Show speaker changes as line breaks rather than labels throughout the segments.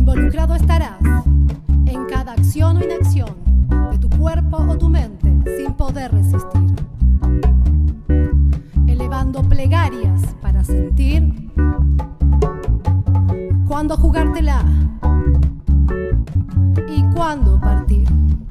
Involucrado estarás en cada acción o inacción de tu cuerpo o tu mente sin poder resistir, elevando plegarias para sentir cuándo jugártela y cuándo partir.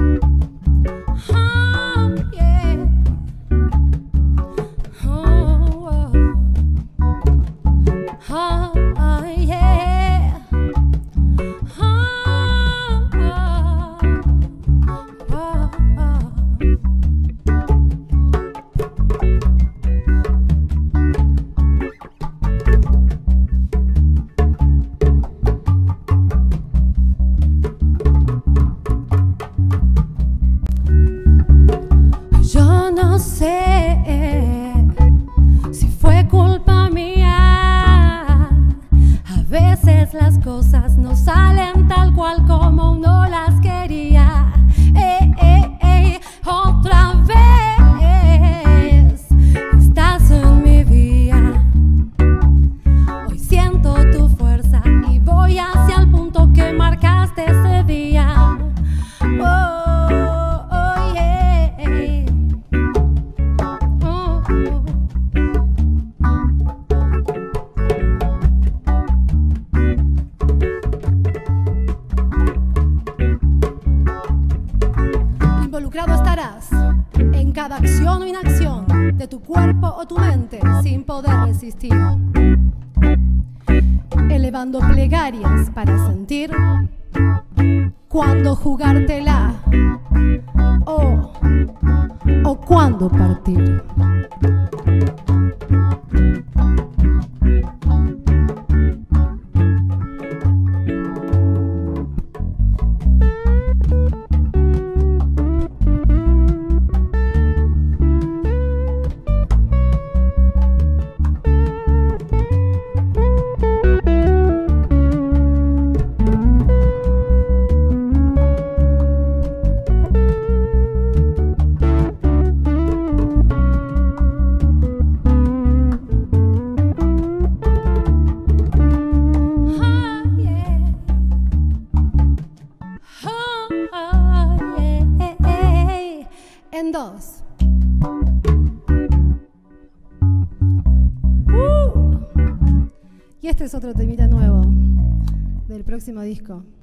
No sé si fue culpa mía. A veces las cosas no salen tal cual como uno las quería. Otra vez estás en mi vía. Hoy siento tu fuerza y voy hacia el punto que marcaste ese día.
Involucrado estarás en cada acción o inacción de tu cuerpo o tu mente sin poder resistir, elevando plegarias para sentir cuándo jugártela o cuándo partir. En dos. Y este es otro temita nuevo del próximo disco.